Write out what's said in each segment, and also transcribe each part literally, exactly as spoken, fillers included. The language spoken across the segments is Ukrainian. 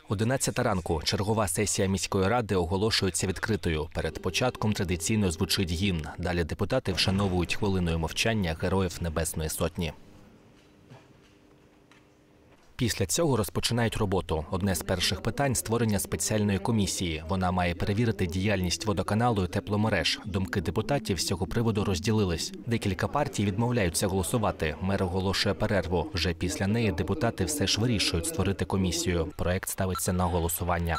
одинадцята ранку. Чергова сесія міської ради оголошується відкритою. Перед початком традиційно звучить гімн. Далі депутати вшановують хвилиною мовчання Героїв Небесної Сотні. Після цього розпочинають роботу. Одне з перших питань – створення спеціальної комісії. Вона має перевірити діяльність водоканалу і тепломереж. Думки депутатів з цього приводу розділились. Декілька партій відмовляються голосувати. Мер оголошує перерву. Вже після неї депутати все ж вирішують створити комісію. Проект ставиться на голосування.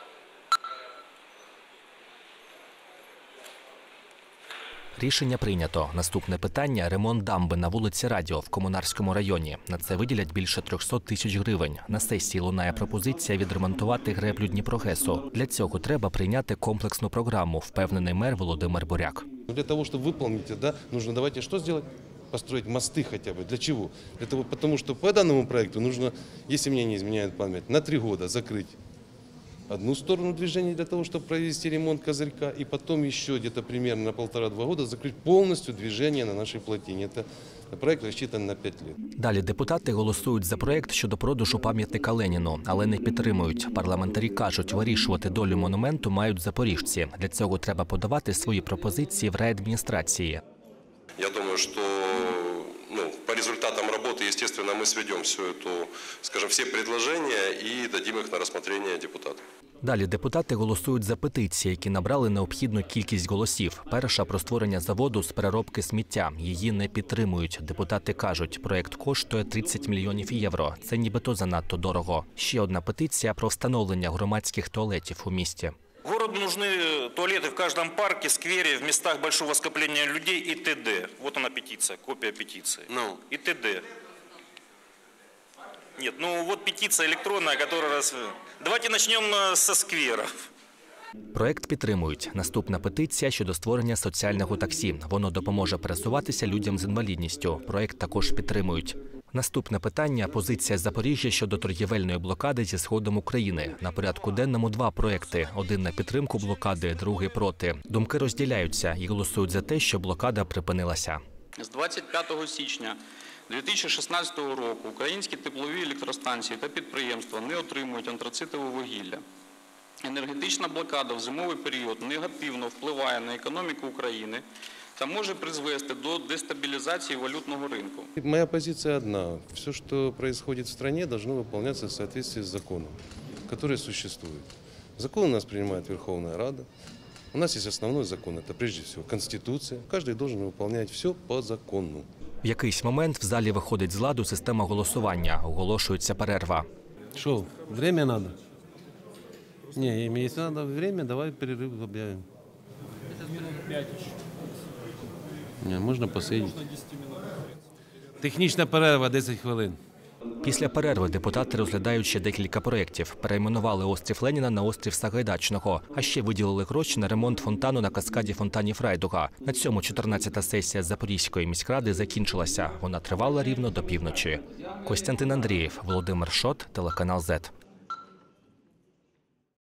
Рішення прийнято. Наступне питання – ремонт дамби на вулиці Радіо в Комунарському районі. На це виділять більше трьохсот тисяч гривень. На сесії лунає пропозиція відремонтувати греблю Дніпрогесу. Для цього треба прийняти комплексну програму, впевнений мер Володимир Буряк. Для того, щоб виконати, да, нужно давайте що зробити? Построить мосты хотя бы. Для чего? Для того, потому что по данному проекту нужно, если мне не изменяет память, на три года закрыть одну сторону движения для того, чтобы провести ремонт козырька, и потом еще где-то примерно на полтора-два года закрыть полностью движение на нашей плотине. Это проект рассчитан на пять лет. Далі депутати голосують за проект щодо продажу пам'ятника Леніну, але не підтримують. Парламентарі кажуть, вирішувати долю монументу мають запоріжці. Для цього треба подавати свої пропозиції в райадміністрації. Я думаю, что ну, по результатам работы, естественно, мы сведем всю эту, скажем, все предложения и дадим их на рассмотрение депутатам. Далі депутати голосують за петиції, які набрали необхідну кількість голосів. Перша – про створення заводу з переробки сміття. Її не підтримують. Депутати кажуть, проєкт коштує тридцять мільйонів євро. Це нібито занадто дорого. Ще одна петиція – про встановлення громадських туалетів у місті. Городу нужны туалеты в каждом парке, сквере, в местах большого скопления людей и т.д. Вот она петиция, копия петиции. Ну. И т.д. Нет, ну вот петиция электронная, которая... Давайте начнем со скверов. Проект підтримують. Наступна петиція щодо створення соціального таксі. Воно допоможе пересуватися людям з інвалідністю. Проект також підтримують. Наступне питання – позиція Запоріжжя щодо торгівельної блокади зі Сходом України. На порядку денному два проекти. Один на підтримку блокади, другий проти. Думки розділяються і голосують за те, що блокада припинилася. З двадцять п'ятого січня дві тисячі шістнадцятого року українські теплові електростанції та підприємства не отримують антрацитове вугілля. Енергетична блокада в зимовий період негативно впливає на економіку України та може призвести до дестабілізації валютного ринку. Моя позиция одна. Все, что происходит в стране, должно выполняться в соответствии с законом, который существует. Закон у нас принимает Верховная Рада. У нас есть основной закон, это прежде всего Конституция. Каждый должен выполнять все по закону. В якийсь момент в залі виходить з ладу система голосування. Оголошується перерва. Что, время надо? Не, если надо время, давай перерыв объявим. Минут пять еще. Не, можна посидіти. Технічна перерва десять хвилин. Після перерви депутати розглядають ще декілька проєктів. Перейменували острів Леніна на острів Сагайдачного. А ще виділили гроші на ремонт фонтану на каскаді фонтанів Райдуга. На цьому чотирнадцята сесія Запорізької міськради закінчилася. Вона тривала рівно до півночі. Костянтин Андрієв, Володимир Шот, телеканал зет.